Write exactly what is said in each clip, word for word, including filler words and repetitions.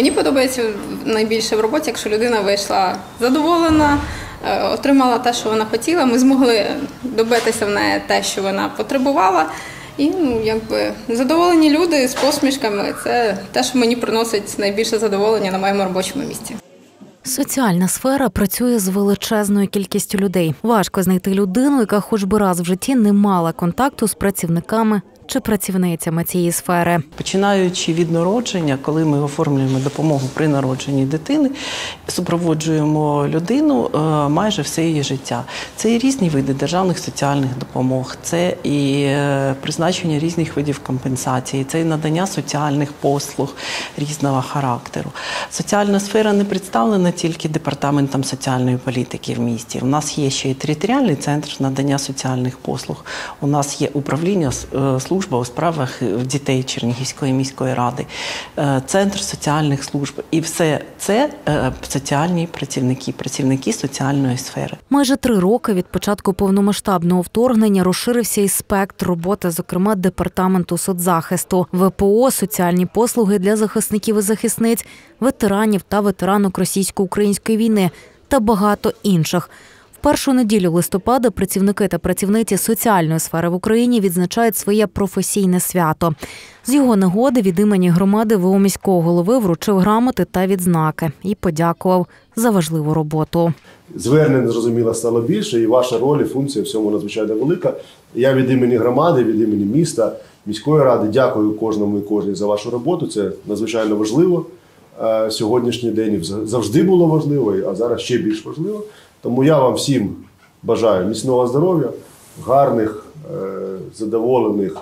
Мені подобається найбільше в роботі, якщо людина вийшла задоволена, отримала те, що вона хотіла, ми змогли добитися в неї те, що вона потребувала. І ну, якби, задоволені люди з посмішками – це те, що мені приносить найбільше задоволення на моєму робочому місці. Соціальна сфера працює з величезною кількістю людей. Важко знайти людину, яка хоч би раз в житті не мала контакту з працівниками чи працівницями цієї сфери. Починаючи від народження, коли ми оформлюємо допомогу при народженні дитини, супроводжуємо людину майже все її життя. Це і різні види державних соціальних допомог, це і призначення різних видів компенсації, це і надання соціальних послуг різного характеру. Соціальна сфера не представлена тільки департаментом соціальної політики в місті. У нас є ще і територіальний центр надання соціальних послуг. У нас є управління служб у справах дітей Чернігівської міської ради, центр соціальних служб. І все це соціальні працівники, працівники соціальної сфери. Майже три роки від початку повномасштабного вторгнення розширився і спектр роботи, зокрема, департаменту соцзахисту, В П О, соціальні послуги для захисників і захисниць, ветеранів та ветеранок російсько-української війни та багато інших. Першу неділю листопада працівники та працівниці соціальної сфери в Україні відзначають своє професійне свято. З його нагоди від імені громади В О міського голови вручив грамоти та відзнаки і подякував за важливу роботу. Звернень, зрозуміло, стало більше, і ваша роль і функція в цьому надзвичайно велика. Я від імені громади, від імені міста, міської ради дякую кожному і кожній за вашу роботу. Це надзвичайно важливо. Сьогоднішній день завжди було важливо, а зараз ще більш важливо. Тому я вам всім бажаю міцного здоров'я, гарних, задоволених,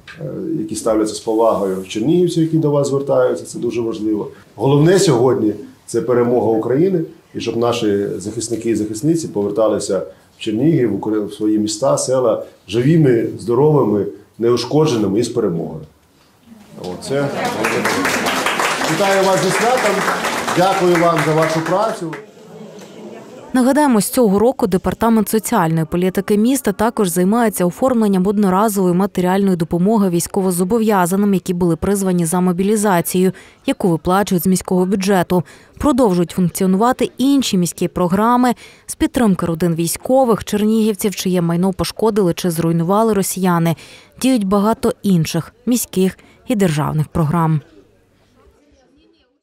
які ставляться з повагою чернігівців, які до вас звертаються, це дуже важливо. Головне сьогодні – це перемога України, і щоб наші захисники і захисниці поверталися в Чернігів, в свої міста, села, живими, здоровими, неушкодженими і з перемогою. Оце. Вітаю вас зі святом, дякую вам за вашу працю. Нагадаємо, з цього року Департамент соціальної політики міста також займається оформленням одноразової матеріальної допомоги військовозобов'язаним, які були призвані за мобілізацію, яку виплачують з міського бюджету. Продовжують функціонувати інші міські програми з підтримки родин військових, чернігівців, чиє майно пошкодили чи зруйнували росіяни. Діють багато інших міських і державних програм.